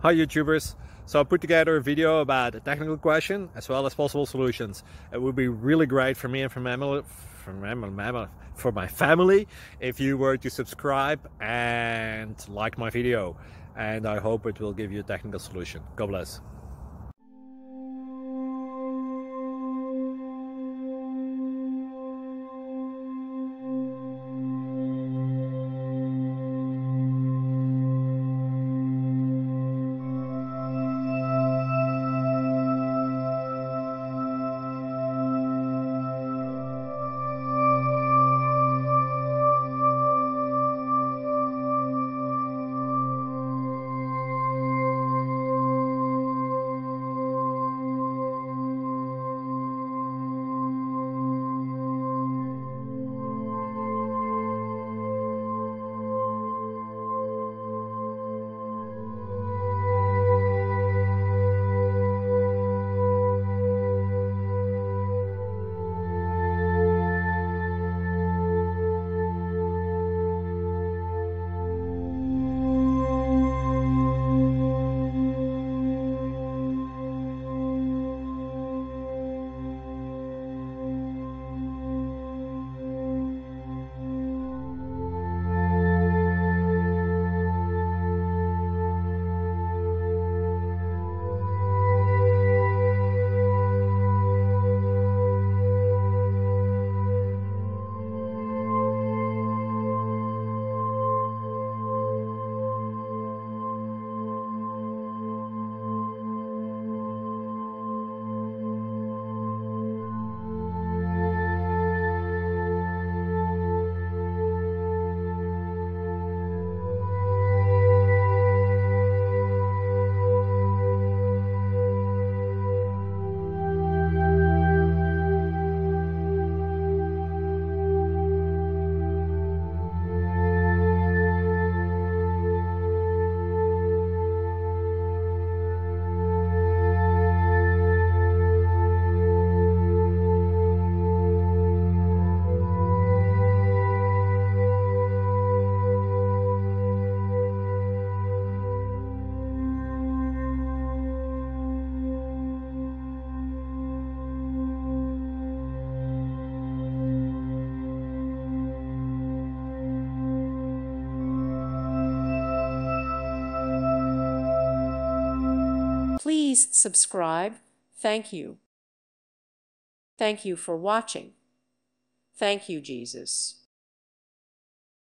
Hi YouTubers! So I put together a video about a technical question as well as possible solutions. It would be really great for me and for my family if you were to subscribe and like my video, and I hope it will give you a technical solution. God bless. Please subscribe. Thank you. Thank you for watching. Thank you, Jesus.